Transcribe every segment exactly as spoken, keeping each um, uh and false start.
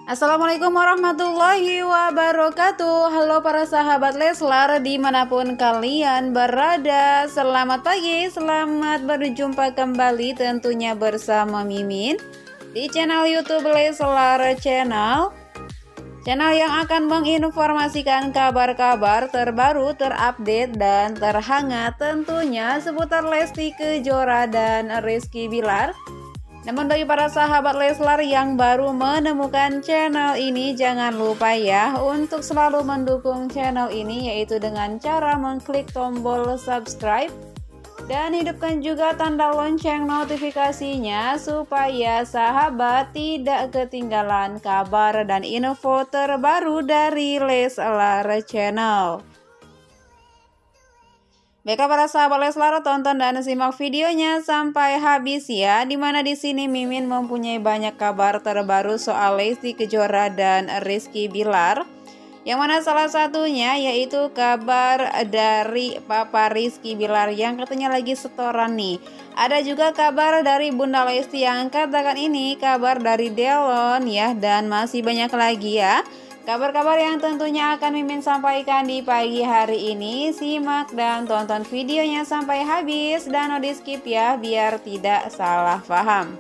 Assalamualaikum warahmatullahi wabarakatuh. Halo para sahabat Leslar dimanapun kalian berada. Selamat pagi, selamat berjumpa kembali tentunya bersama Mimin di channel YouTube Leslar Channel. Channel yang akan menginformasikan kabar-kabar terbaru, terupdate, dan terhangat tentunya seputar Lesti Kejora dan Rizky Bilar. Namun bagi para sahabat Leslar yang baru menemukan channel ini, jangan lupa ya untuk selalu mendukung channel ini, yaitu dengan cara mengklik tombol subscribe dan hidupkan juga tanda lonceng notifikasinya supaya sahabat tidak ketinggalan kabar dan info terbaru dari Leslar Channel. Baiklah para sahabat Leslar, tonton dan simak videonya sampai habis ya. Dimana di sini Mimin mempunyai banyak kabar terbaru soal Lesti Kejora dan Rizky Bilar. Yang mana salah satunya yaitu kabar dari Papa Rizky Bilar yang katanya lagi setoran nih. Ada juga kabar dari Bunda Lesti yang katakan ini kabar dari Delon ya, dan masih banyak lagi ya. Kabar-kabar yang tentunya akan Mimin sampaikan di pagi hari ini. Simak dan tonton videonya sampai habis dan no di skip ya, biar tidak salah paham.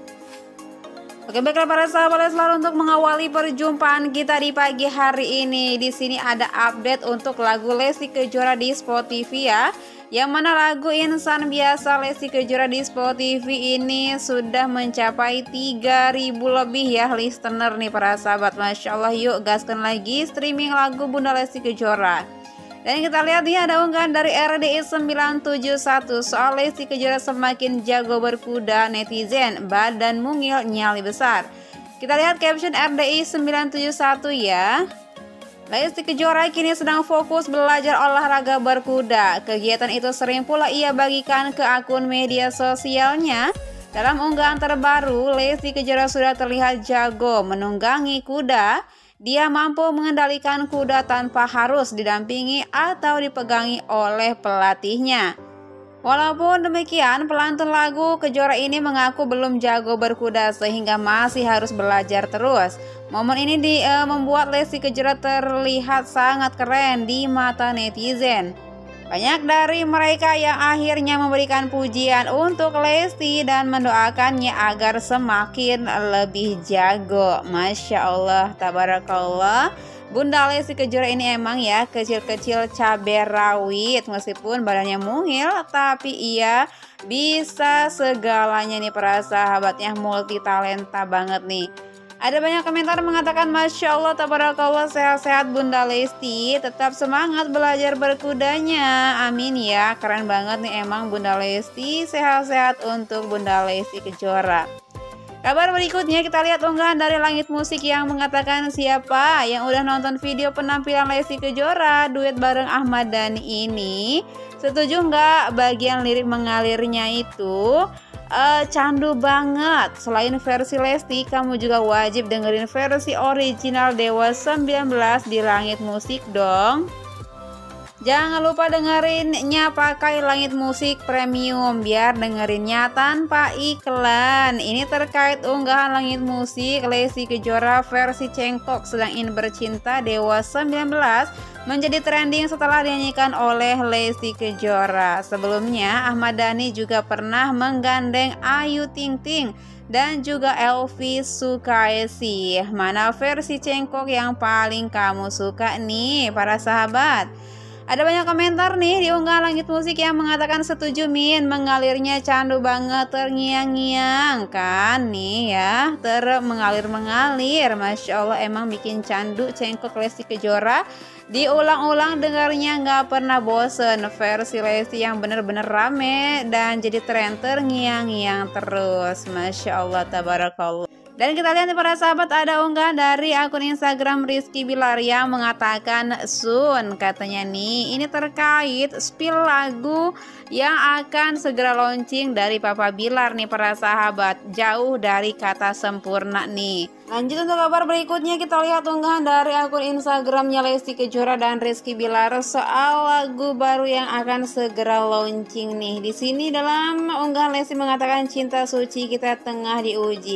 Oke, baiklah para sahabat Leslar, untuk mengawali perjumpaan kita di pagi hari ini, di sini ada update untuk lagu Lesti Kejora di Spotify ya. Yang mana lagu Insan Biasa Lesti Kejora di Spotify ini sudah mencapai tiga ribu lebih ya listener nih para sahabat. Masya Allah, yuk gaskan lagi streaming lagu Bunda Lesti Kejora. Dan kita lihat nih ada unggahan dari R D I sembilan tujuh satu soal Lesti Kejora semakin jago berkuda, netizen badan mungil nyali besar. Kita lihat caption R D I sembilan tujuh satu ya. Lesti Kejora kini sedang fokus belajar olahraga berkuda. Kegiatan itu sering pula ia bagikan ke akun media sosialnya. Dalam unggahan terbaru, Lesti Kejora sudah terlihat jago menunggangi kuda. Dia mampu mengendalikan kuda tanpa harus didampingi atau dipegangi oleh pelatihnya. Walaupun demikian, pelantun lagu Kejora ini mengaku belum jago berkuda sehingga masih harus belajar terus. Momen ini di, uh, membuat Lesti Kejora terlihat sangat keren di mata netizen. Banyak dari mereka yang akhirnya memberikan pujian untuk Lesti dan mendoakannya agar semakin lebih jago. Masya Allah, tabarakallah. Bunda Lesti Kejora ini emang ya kecil-kecil cabai rawit, meskipun badannya mungil tapi ia bisa segalanya nih para sahabatnya, multi talenta banget nih. Ada banyak komentar mengatakan Masya Allah, tabarakallah, sehat-sehat Bunda Lesti, tetap semangat belajar berkudanya, amin ya. Keren banget nih emang Bunda Lesti, sehat-sehat untuk Bunda Lesti Kejora. Kabar berikutnya kita lihat unggahan dari Langit Musik yang mengatakan siapa yang udah nonton video penampilan Lesti Kejora duet bareng Ahmad Dhani ini, setuju nggak bagian lirik mengalirnya itu uh, candu banget. Selain versi Lesti, kamu juga wajib dengerin versi original Dewa sembilan belas di Langit Musik dong. Jangan lupa dengerinnya pakai Langit Musik Premium biar dengerinnya tanpa iklan. Ini terkait unggahan Langit Musik Lesti Kejora versi Cengkok sedang in bercinta Dewa sembilan belas menjadi trending setelah dinyanyikan oleh Lesti Kejora. Sebelumnya Ahmad Dhani juga pernah menggandeng Ayu Ting Ting dan juga Elvi Sukaesih. Mana versi Cengkok yang paling kamu suka nih para sahabat? Ada banyak komentar nih di unggahan Langit Musik yang mengatakan setuju Min, mengalirnya candu banget, terngiang-ngiang kan nih ya, ter mengalir-mengalir. Masya Allah, emang bikin candu Cengkok Lesti Kejora. Diulang-ulang dengarnya nggak pernah bosen. Versi Lesti yang bener-bener rame dan jadi tren terngiang-ngiang terus. Masya Allah, tabarakallah. Dan kita lihat nih para sahabat, ada unggahan dari akun Instagram Rizky Bilar yang mengatakan Sun, katanya nih ini terkait spill lagu yang akan segera launching dari Papa Bilar nih para sahabat, jauh dari kata sempurna nih. Lanjut untuk kabar berikutnya, kita lihat unggahan dari akun Instagramnya Lesti Kejora dan Rizky Bilar soal lagu baru yang akan segera launching nih. Di sini dalam unggahan Lesti mengatakan cinta suci kita tengah diuji.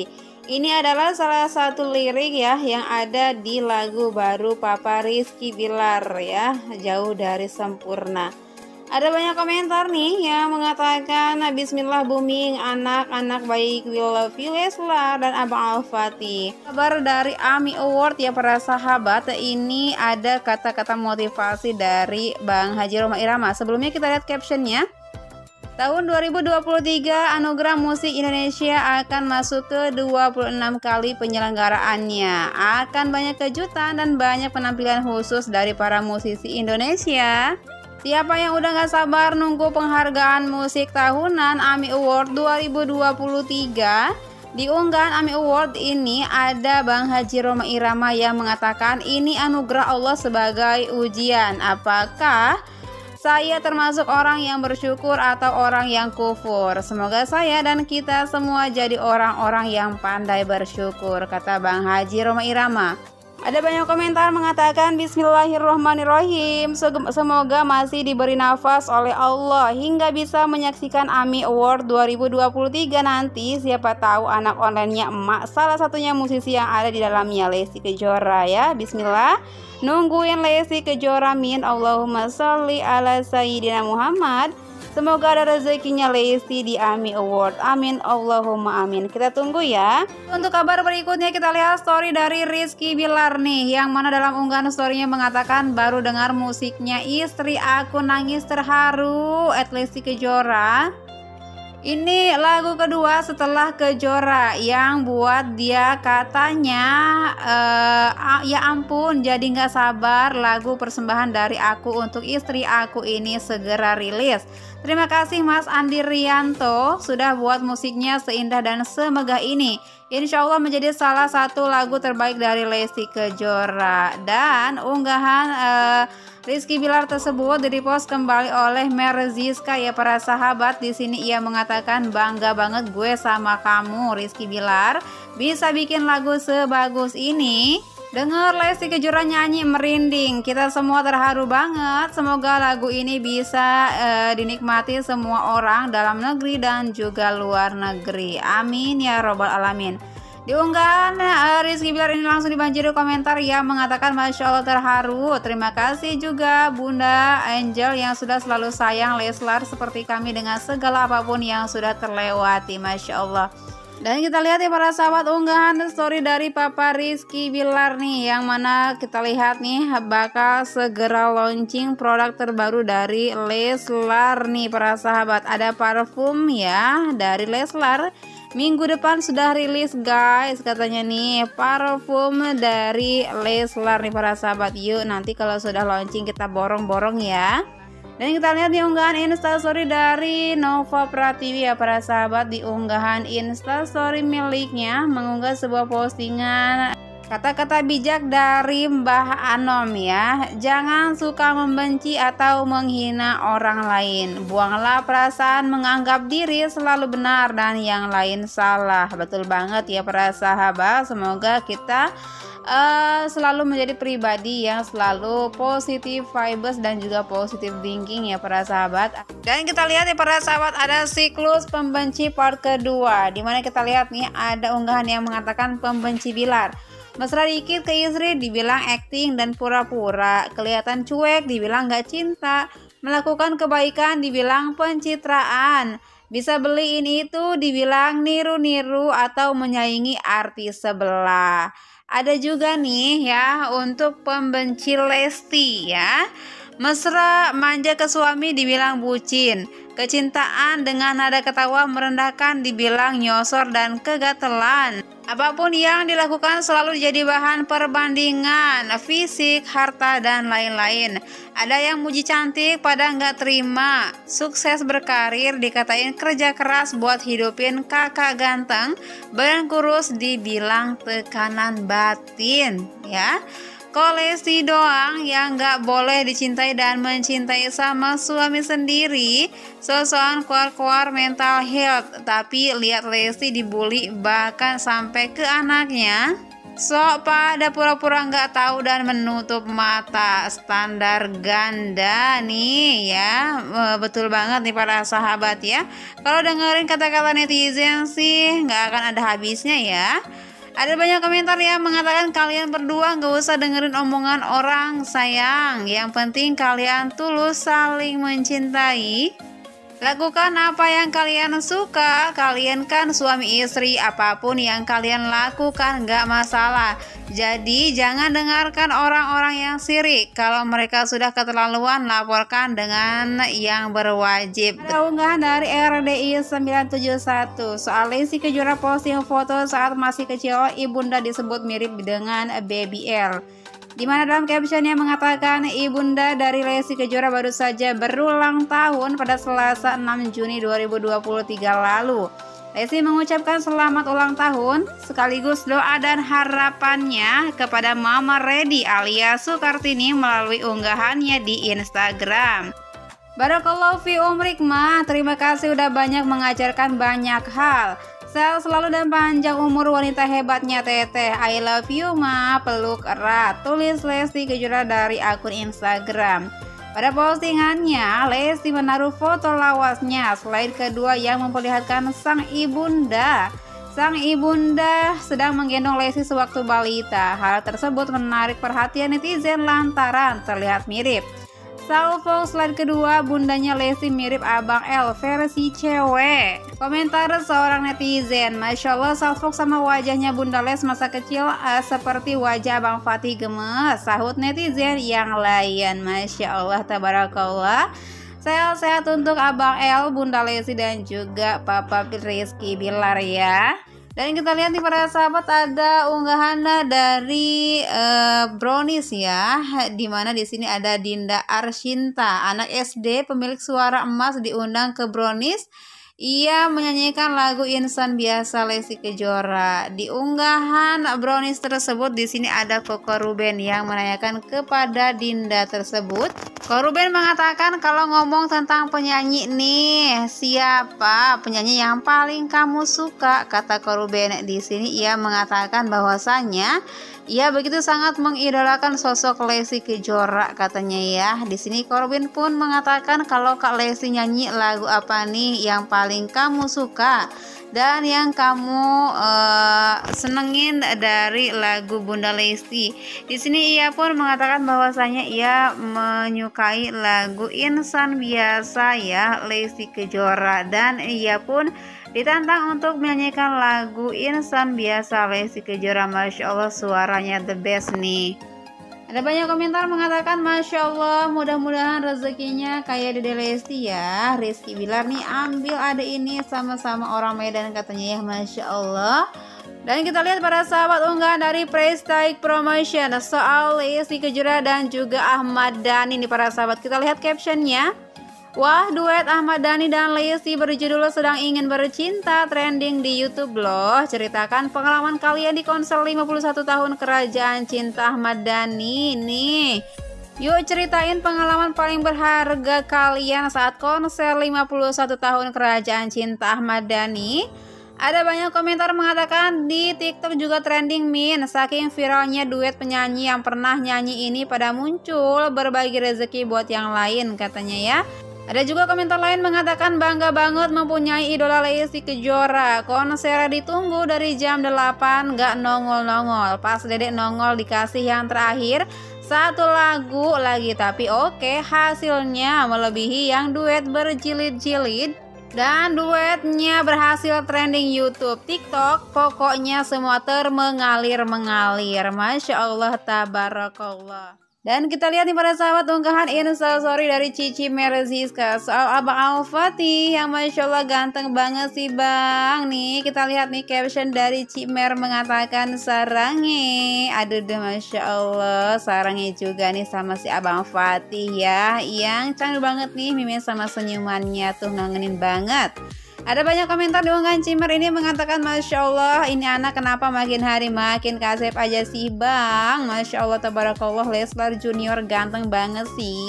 Ini adalah salah satu lirik ya yang ada di lagu baru Papa Rizky Bilar ya, Jauh Dari Sempurna. Ada banyak komentar nih yang mengatakan Bismillah booming, anak-anak baik, we love you Leslar dan Abang Al-Fatih. Kabar dari AMI Award ya para sahabat, ini ada kata-kata motivasi dari Bang Haji Rhoma Irama. Sebelumnya kita lihat captionnya. Tahun dua ribu dua puluh tiga, Anugerah Musik Indonesia akan masuk ke dua puluh enam kali penyelenggaraannya. Akan banyak kejutan dan banyak penampilan khusus dari para musisi Indonesia. Siapa yang udah gak sabar nunggu penghargaan musik tahunan AMI Award dua ribu dua puluh tiga? Di unggahan AMI Award ini ada Bang Haji Rhoma Irama yang mengatakan ini anugerah Allah sebagai ujian. Apakah saya termasuk orang yang bersyukur atau orang yang kufur? Semoga saya dan kita semua jadi orang-orang yang pandai bersyukur, kata Bang Haji Rhoma Irama. Ada banyak komentar mengatakan Bismillahirrohmanirrohim, semoga masih diberi nafas oleh Allah hingga bisa menyaksikan AMI Award dua ribu dua puluh tiga nanti. Siapa tahu anak online-nya emak salah satunya musisi yang ada di dalamnya, Lesti Kejora ya. Bismillah, nungguin Lesti Kejora, min Allahumma sholli ala Sayyidina Muhammad. Semoga ada rezekinya Lesti di AMI Award. Amin Allahumma amin. Kita tunggu ya. Untuk kabar berikutnya kita lihat story dari Rizky Bilar nih, yang mana dalam unggahan storynya mengatakan baru dengar musiknya Istri Aku Nangis Terharu at Lesti Kejora. Ini lagu kedua setelah Kejora yang buat dia katanya uh, ya ampun jadi nggak sabar lagu persembahan dari aku untuk Istri Aku ini segera rilis. Terima kasih Mas Andi Rianto sudah buat musiknya seindah dan semegah ini. Insya Allah menjadi salah satu lagu terbaik dari Lesti Kejora. Dan unggahan uh, Rizky Bilar tersebut direpost kembali oleh Merziska ya para sahabat. Di sini ia mengatakan bangga banget gue sama kamu Rizky Bilar bisa bikin lagu sebagus ini. Dengar Lesti Kejora nyanyi merinding, kita semua terharu banget. Semoga lagu ini bisa uh, dinikmati semua orang dalam negeri dan juga luar negeri. Amin ya robbal alamin. Di unggahan uh, Rizky Bilar ini langsung dibanjiri komentar yang mengatakan Masya Allah terharu. Terima kasih juga Bunda Angel yang sudah selalu sayang Leslar seperti kami dengan segala apapun yang sudah terlewati. Masya Allah. Dan kita lihat ya para sahabat unggahan story dari Papa Rizky Bilar nih, yang mana kita lihat nih bakal segera launching produk terbaru dari Leslar nih para sahabat. Ada parfum ya dari Leslar. Minggu depan sudah rilis guys katanya nih, parfum dari Leslar nih para sahabat. Yuk nanti kalau sudah launching kita borong-borong ya. Dan kita lihat di unggahan instastory dari Nova Pratiwi ya para sahabat. Di unggahan instastory miliknya mengunggah sebuah postingan kata-kata bijak dari Mbah Anom ya. Jangan suka membenci atau menghina orang lain. Buanglah perasaan menganggap diri selalu benar dan yang lain salah. Betul banget ya para sahabat. Semoga kita Uh, selalu menjadi pribadi yang selalu positif vibes dan juga positive thinking ya para sahabat. Dan kita lihat ya para sahabat, ada siklus pembenci part kedua, dimana kita lihat nih ada unggahan yang mengatakan pembenci Bilar mesra dikit ke istri dibilang acting dan pura-pura, kelihatan cuek dibilang gak cinta, melakukan kebaikan dibilang pencitraan, bisa beli ini itu dibilang niru-niru atau menyaingi artis sebelah. Ada juga nih ya untuk pembenci Lesti ya. Mesra manja ke suami dibilang bucin. Kecintaan dengan nada ketawa merendahkan dibilang nyosor dan kegatelan. Apapun yang dilakukan selalu jadi bahan perbandingan, fisik, harta, dan lain-lain. Ada yang muji cantik pada nggak terima. Sukses berkarir dikatain kerja keras buat hidupin kakak ganteng. Badan kurus dibilang tekanan batin ya. Kok Lesti doang yang gak boleh dicintai dan mencintai sama suami sendiri? Sosokan keluar-keluar mental health, tapi lihat Lesti dibully bahkan sampai ke anaknya. Sok pada pura-pura nggak tahu dan menutup mata, standar ganda nih ya. Betul banget nih para sahabat ya. Kalau dengerin kata-kata netizen sih nggak akan ada habisnya ya. Ada banyak komentar yang mengatakan kalian berdua nggak usah dengerin omongan orang sayang. Yang penting kalian tulus saling mencintai. Lakukan apa yang kalian suka. Kalian kan suami istri, apapun yang kalian lakukan gak masalah. Jadi jangan dengarkan orang-orang yang sirik. Kalau mereka sudah keterlaluan, laporkan dengan yang berwajib. Ada unggahan dari R D I sembilan tujuh satu soal Lesti Kejora posting foto saat masih kecil, ibunda disebut mirip dengan Baby L. Di mana dalam captionnya mengatakan ibunda dari Lesti Kejora baru saja berulang tahun pada Selasa enam Juni dua ribu dua puluh tiga lalu. Lesti mengucapkan selamat ulang tahun sekaligus doa dan harapannya kepada Mama Redi alias Sukartini melalui unggahannya di Instagram. Barakallahu fi umrik mah, terima kasih udah banyak mengajarkan banyak hal. Sehat selalu dan panjang umur wanita hebatnya Teteh. I love you ma, peluk erat. Tulis Lesti Kejora dari akun Instagram. Pada postingannya, Lesti menaruh foto lawasnya, slide kedua yang memperlihatkan sang ibunda. Sang ibunda sedang menggendong Lesti sewaktu balita. Hal tersebut menarik perhatian netizen lantaran terlihat mirip. Salvo slide kedua, bundanya Lesti mirip Abang L versi cewek. Komentar seorang netizen, Masya Allah salvo sama wajahnya Bunda Les masa kecil uh, seperti wajah Abang Fatih gemes. Sahut netizen yang lain, Masya Allah tabarakallah. Sehat-sehat untuk Abang L, Bunda Lesti dan juga Papa Rizky Bilar ya. Dan kita lihat nih para sahabat, ada unggahan dari uh, Brownies ya, dimana di sini ada Dinda Arshinta, anak S D pemilik suara emas diundang ke Brownies. Ia menyanyikan lagu Insan Biasa Lesti Kejora. Di unggahan Brownies tersebut di sini ada Koko Ruben yang menanyakan kepada Dinda tersebut. Koko Ruben mengatakan kalau ngomong tentang penyanyi nih, siapa penyanyi yang paling kamu suka? Kata Koko Ruben di sini ia mengatakan bahwasanya ia begitu sangat mengidolakan sosok Lesti Kejora katanya ya. Di sini Koko Ruben pun mengatakan kalau Kak Lesti nyanyi lagu apa nih yang paling kamu suka dan yang kamu uh, senengin dari lagu Bunda Lesti. Di sini ia pun mengatakan bahwasanya ia menyukai lagu Insan Biasa ya Lesti Kejora, dan ia pun ditantang untuk menyanyikan lagu Insan Biasa Lesti Kejora. Masya Allah suaranya the best nih. Ada banyak komentar mengatakan Masya Allah, mudah-mudahan rezekinya kayak Dede Lesti ya. Rizky Bilar nih ambil adik ini sama-sama orang Medan katanya ya, Masya Allah. Dan kita lihat para sahabat unggahan dari Prestige Promotion soal Lesti Kejora dan juga Ahmad Dhani nih para sahabat. Kita lihat captionnya. Wah, duet Ahmad Dhani dan Lesti berjudul Sedang Ingin Bercinta trending di YouTube loh. Ceritakan pengalaman kalian di konser lima puluh satu tahun Kerajaan Cinta Ahmad Dhani nih. Yuk ceritain pengalaman paling berharga kalian saat konser lima puluh satu tahun Kerajaan Cinta Ahmad Dhani. Ada banyak komentar mengatakan di TikTok juga trending min. Saking viralnya duet penyanyi yang pernah nyanyi ini pada muncul berbagi rezeki buat yang lain katanya ya. Ada juga komentar lain mengatakan bangga banget mempunyai idola Lesti Kejora. Konser ditunggu dari jam delapan gak nongol-nongol. Pas Dedek nongol dikasih yang terakhir satu lagu lagi. Tapi oke, hasilnya melebihi yang duet berjilid-jilid. Dan duetnya berhasil trending YouTube, TikTok. Pokoknya semua termengalir-mengalir. Masya Allah tabarakallah. Dan kita lihat nih para sahabat unggahan instastory dari Cici Merziska soal Abang Al-Fatih yang Masya Allah ganteng banget sih bang. Nih kita lihat nih caption dari Cimer mengatakan sarange. Aduh deh Masya Allah, sarange juga nih sama si Abang Fatih ya, yang canggih banget nih mimin sama senyumannya tuh, ngangenin banget. Ada banyak komentar di unggahan Cimer ini mengatakan Masya Allah, ini anak kenapa makin hari makin kasep aja sih bang. Masya Allah tabarakallah, Leslar Junior ganteng banget sih.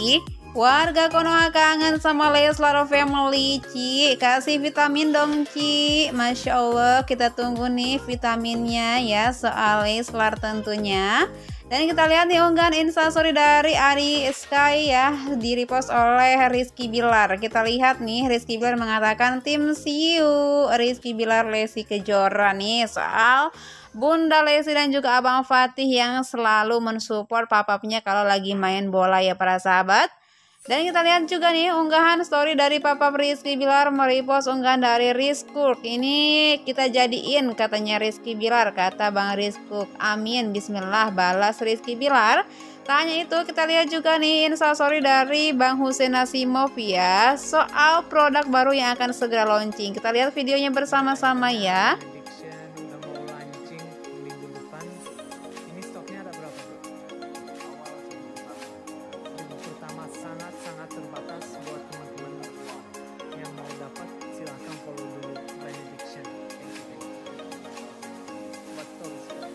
Warga Konoha kangen sama Leslar Family, Ci. Kasih vitamin dong, Ci. Masya Allah, kita tunggu nih vitaminnya ya, soal Leslar tentunya. Dan kita lihat nih unggahan instastory dari Ari Sky ya, di repost oleh Rizky Bilar. Kita lihat nih, Rizky Bilar mengatakan tim Siu Rizky Bilar Lesti Kejora nih soal Bunda Lesti dan juga Abang Fatih yang selalu mensupport papapnya kalau lagi main bola ya para sahabat. Dan kita lihat juga nih unggahan story dari Papa Rizky Bilar merepost unggahan dari Rizkuk. Ini kita jadiin katanya Rizky Bilar, kata Bang Rizkuk. Amin, bismillah, balas Rizky Bilar. Tanya itu kita lihat juga nih instastory dari Bang Hussein Nasimov ya, soal produk baru yang akan segera launching. Kita lihat videonya bersama-sama ya. Sangat-sangat terbatas buat teman-teman yang mau dapat, silahkan follow dulu Benediction. Betul.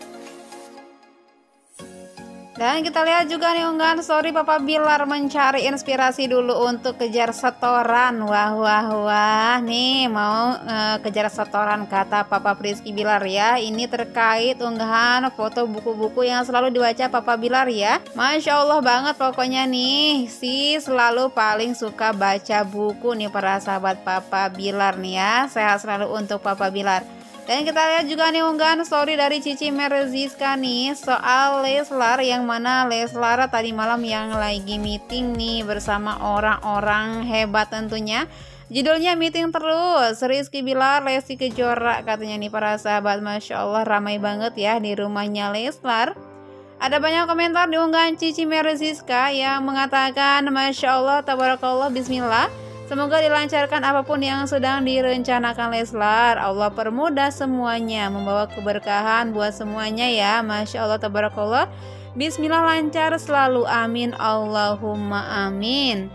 Dan kita lihat juga nih unggahan story Papa Bilar mencari inspirasi dulu untuk kejar setoran. Wah wah wah, nih mau uh, kejar setoran kata Papa Rizky Bilar ya. Ini terkait unggahan foto buku-buku yang selalu dibaca Papa Bilar ya. Masya Allah banget pokoknya nih, si selalu paling suka baca buku nih para sahabat Papa Bilar nih ya. Sehat selalu untuk Papa Bilar. Dan kita lihat juga nih unggahan story dari Cici Merziska nih soal Leslar, yang mana Leslar tadi malam yang lagi meeting nih bersama orang-orang hebat tentunya. Judulnya meeting terus, Rizky Bilar Lesti Kejora katanya nih para sahabat. Masya Allah ramai banget ya di rumahnya Leslar. Ada banyak komentar di unggahan Cici Merziska yang mengatakan Masya Allah, tabarakallah, bismillah. Semoga dilancarkan apapun yang sedang direncanakan Leslar. Allah permudah semuanya, membawa keberkahan buat semuanya ya. Masya Allah, tabarakallah, bismillah, lancar selalu, amin, Allahumma amin.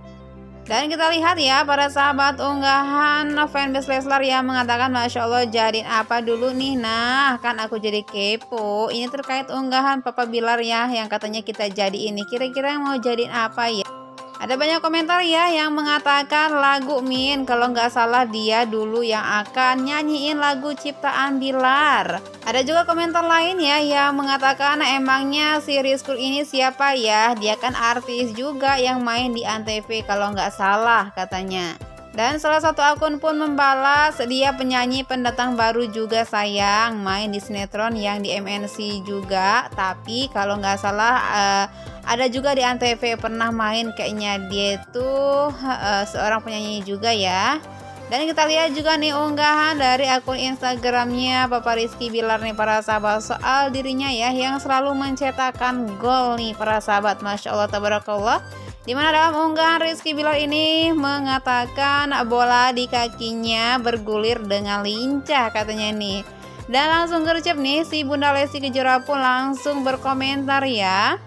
Dan kita lihat ya para sahabat unggahan fanbase Leslar yang mengatakan Masya Allah, jadiin apa dulu nih. Nah kan aku jadi kepo. Ini terkait unggahan Papa Bilar ya, yang katanya kita jadi ini. Kira-kira mau jadiin apa ya? Ada banyak komentar ya yang mengatakan lagu Min, kalau nggak salah dia dulu yang akan nyanyiin lagu ciptaan Bilar. Ada juga komentar lain ya yang mengatakan emangnya si Rizkul ini siapa ya? Dia kan artis juga yang main di Antv kalau nggak salah katanya. Dan salah satu akun pun membalas, dia penyanyi pendatang baru juga sayang, main di sinetron yang di M N C juga. Tapi kalau nggak salah uh, ada juga di Antv pernah main, kayaknya dia tuh uh, seorang penyanyi juga ya. Dan kita lihat juga nih unggahan dari akun Instagramnya Papa Rizky Bilar nih para sahabat soal dirinya ya, yang selalu mencetakkan gol nih para sahabat. Masya Allah, tabarakallah. Dimana dalam unggahan Rizky Bilar ini mengatakan bola di kakinya bergulir dengan lincah katanya nih. Dan langsung gercep nih si Bunda Lesti Kejora pun langsung berkomentar ya.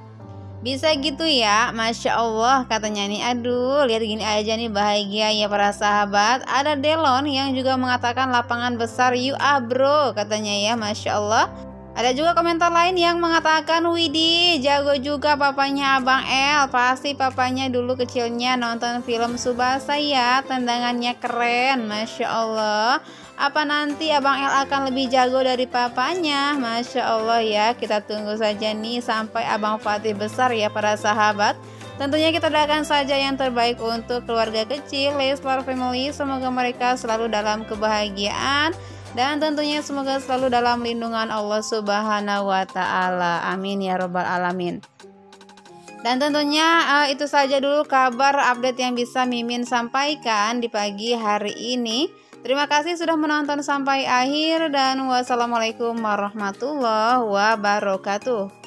Bisa gitu ya, Masya Allah katanya nih. Aduh, lihat gini aja nih bahagia ya para sahabat. Ada Delon yang juga mengatakan lapangan besar you ah bro katanya ya, Masya Allah. Ada juga komentar lain yang mengatakan Widih, jago juga papanya Abang El. Pasti papanya dulu kecilnya nonton film Tsubasa ya, tendangannya keren, Masya Allah. Apa nanti Abang El akan lebih jago dari papanya? Masya Allah ya, kita tunggu saja nih sampai Abang Fatih besar ya para sahabat. Tentunya kita doakan saja yang terbaik untuk keluarga kecil Leslar Family. Semoga mereka selalu dalam kebahagiaan, dan tentunya semoga selalu dalam lindungan Allah Subhanahu wa Ta'ala. Amin ya Robbal Alamin. Dan tentunya uh, itu saja dulu kabar update yang bisa Mimin sampaikan di pagi hari ini. Terima kasih sudah menonton sampai akhir, dan wassalamualaikum warahmatullahi wabarakatuh.